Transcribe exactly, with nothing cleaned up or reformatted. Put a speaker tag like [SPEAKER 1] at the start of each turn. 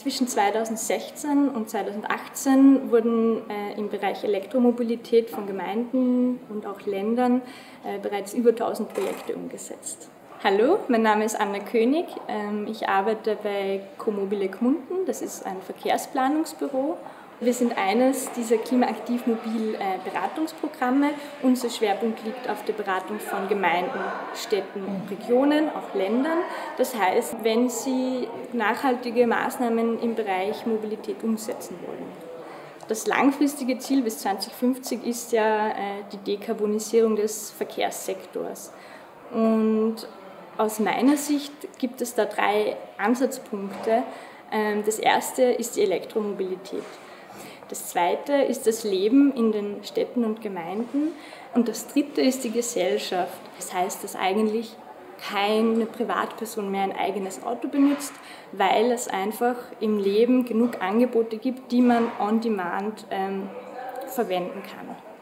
[SPEAKER 1] Zwischen zweitausendsechzehn und zweitausendachtzehn wurden äh, im Bereich Elektromobilität von Gemeinden und auch Ländern äh, bereits über tausend Projekte umgesetzt. Hallo, mein Name ist Anna König. Ähm, ich arbeite bei Comobile Gmunden, das ist ein Verkehrsplanungsbüro. Wir sind eines dieser Klimaaktiv-Mobil-Beratungsprogramme. Unser Schwerpunkt liegt auf der Beratung von Gemeinden, Städten, Regionen, auch Ländern. Das heißt, wenn Sie nachhaltige Maßnahmen im Bereich Mobilität umsetzen wollen. Das langfristige Ziel bis zweitausendfünfzig ist ja die Dekarbonisierung des Verkehrssektors. Und aus meiner Sicht gibt es da drei Ansatzpunkte. Das erste ist die Elektromobilität. Das zweite ist das Leben in den Städten und Gemeinden. Und das dritte ist die Gesellschaft. Das heißt, dass eigentlich keine Privatperson mehr ein eigenes Auto benutzt, weil es einfach im Leben genug Angebote gibt, die man on demand ähm, verwenden kann.